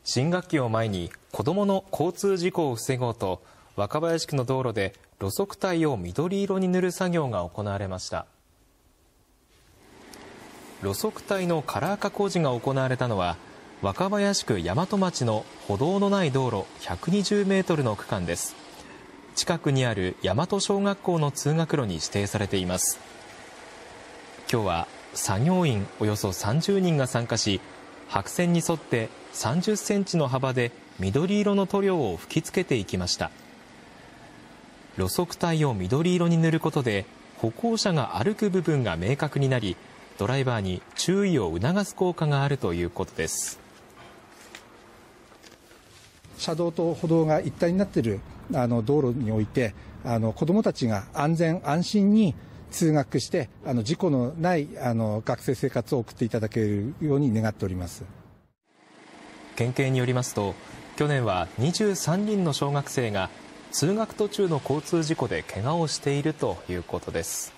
新学期を前に子どもの交通事故を防ごうと若林区の道路で路側帯を緑色に塗る作業が行われました。路側帯のカラー化工事が行われたのは若林区大和町の歩道のない道路120メートルの区間です。近くにある大和小学校の通学路に指定されています。今日は作業員およそ30人が参加し、白線に沿って30センチの幅で緑色の塗料を吹きつけていきました。路側帯を緑色に塗ることで歩行者が歩く部分が明確になり、ドライバーに注意を促す効果があるということです。 車道と歩道が一体になっている道路において子どもたちが安全安心に通学して事故のない学生生活を送っていただけるように願っております。 県警によりますと、去年は23人の小学生が通学途中の交通事故で怪我をしているということです。